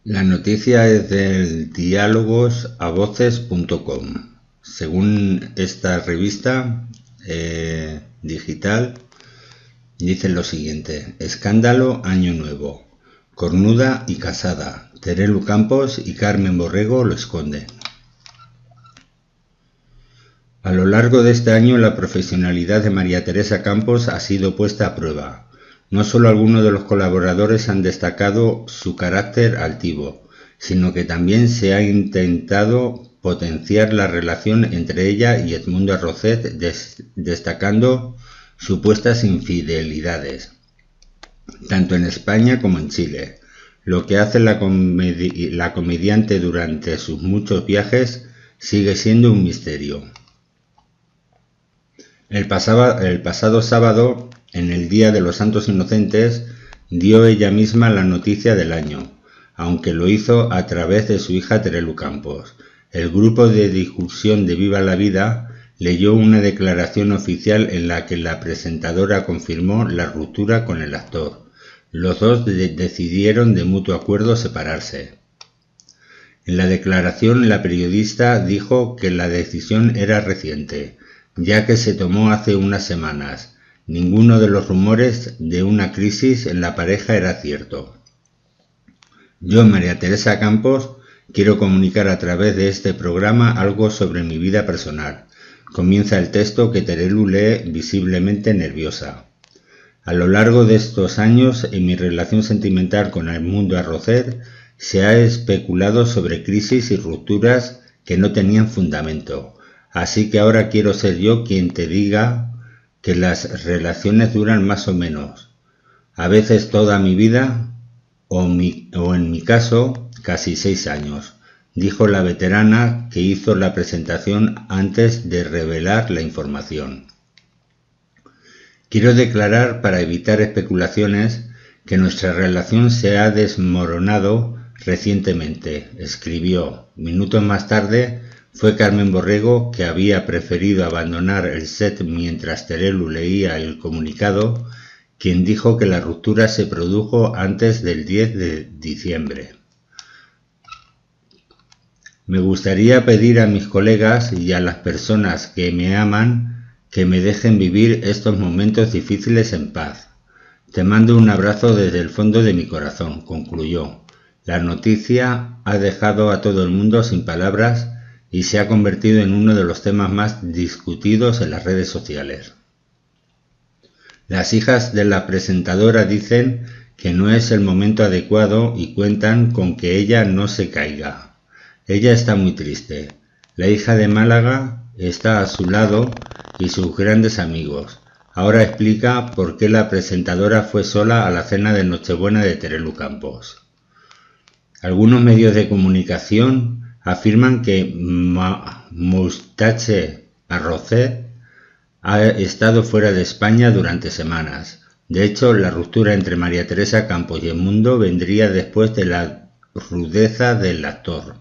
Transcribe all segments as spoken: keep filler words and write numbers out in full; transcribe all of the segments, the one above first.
La noticia es del diálogos a voces punto com. Según esta revista eh, digital, dice lo siguiente: escándalo Año Nuevo. Cornuda y casada. Terelu Campos y Carmen Borrego lo esconden. A lo largo de este año la profesionalidad de María Teresa Campos ha sido puesta a prueba. No solo algunos de los colaboradores han destacado su carácter altivo, sino que también se ha intentado potenciar la relación entre ella y Edmundo Arrocet, des destacando supuestas infidelidades, tanto en España como en Chile. Lo que hace la, comedi la comediante durante sus muchos viajes sigue siendo un misterio. El pasado, el pasado sábado, en el Día de los Santos Inocentes, dio ella misma la noticia del año, aunque lo hizo a través de su hija Terelu Campos. El grupo de difusión de Viva la Vida leyó una declaración oficial en la que la presentadora confirmó la ruptura con el actor. Los dos de decidieron de mutuo acuerdo separarse. En la declaración, la periodista dijo que la decisión era reciente, ya que se tomó hace unas semanas. Ninguno de los rumores de una crisis en la pareja era cierto. Yo, María Teresa Campos, quiero comunicar a través de este programa algo sobre mi vida personal. Comienza el texto que Terelu lee visiblemente nerviosa. A lo largo de estos años, en mi relación sentimental con Edmundo Arrocet, se ha especulado sobre crisis y rupturas que no tenían fundamento. Así que ahora quiero ser yo quien te diga que las relaciones duran más o menos, a veces toda mi vida, o, mi, o en mi caso, casi seis años, dijo la veterana que hizo la presentación antes de revelar la información. Quiero declarar, para evitar especulaciones, que nuestra relación se ha desmoronado recientemente, escribió. Minutos más tarde, fue Carmen Borrego, que había preferido abandonar el set mientras Terelu leía el comunicado, quien dijo que la ruptura se produjo antes del diez de diciembre. Me gustaría pedir a mis colegas y a las personas que me aman que me dejen vivir estos momentos difíciles en paz. Te mando un abrazo desde el fondo de mi corazón, concluyó. La noticia ha dejado a todo el mundo sin palabras y se ha convertido en uno de los temas más discutidos en las redes sociales. Las hijas de la presentadora dicen que no es el momento adecuado y cuentan con que ella no se caiga. Ella está muy triste. La hija de Málaga está a su lado y sus grandes amigos. Ahora explica por qué la presentadora fue sola a la cena de Nochebuena de Terelu Campos. Algunos medios de comunicación afirman que Moustache Arrocet ha estado fuera de España durante semanas. De hecho, la ruptura entre María Teresa Campos y Edmundo vendría después de la rudeza del actor.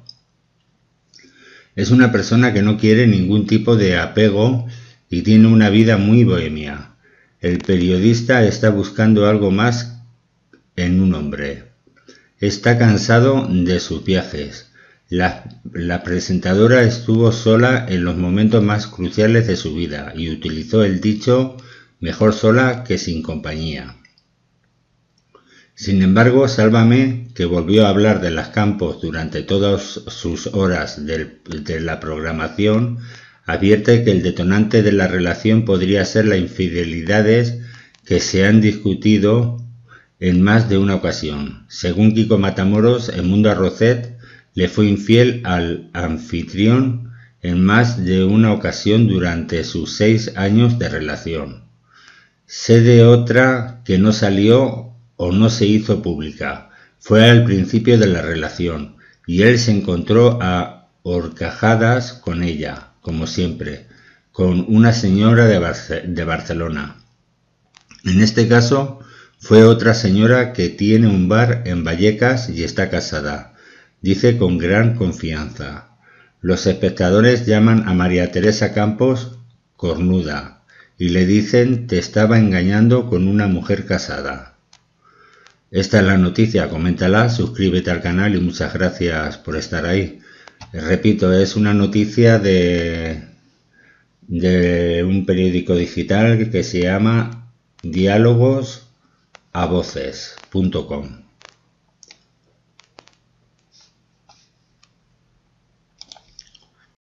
Es una persona que no quiere ningún tipo de apego y tiene una vida muy bohemia. El periodista está buscando algo más en un hombre. Está cansado de sus viajes. La, la presentadora estuvo sola en los momentos más cruciales de su vida y utilizó el dicho mejor sola que sin compañía. Sin embargo, Sálvame, que volvió a hablar de las Campos durante todas sus horas de, de la programación, advierte que el detonante de la relación podría ser las infidelidades que se han discutido en más de una ocasión. Según Kiko Matamoros, Edmundo Arrocet le fue infiel al anfitrión en más de una ocasión durante sus seis años de relación. Sé de otra que no salió o no se hizo pública. Fue al principio de la relación y él se encontró a horcajadas con ella, como siempre, con una señora de, Barce- de Barcelona. En este caso, fue otra señora que tiene un bar en Vallecas y está casada. Dice con gran confianza. Los espectadores llaman a María Teresa Campos cornuda y le dicen te estaba engañando con una mujer casada. Esta es la noticia, coméntala, suscríbete al canal y muchas gracias por estar ahí. Repito, es una noticia de, de un periódico digital que se llama diálogos a voces punto com.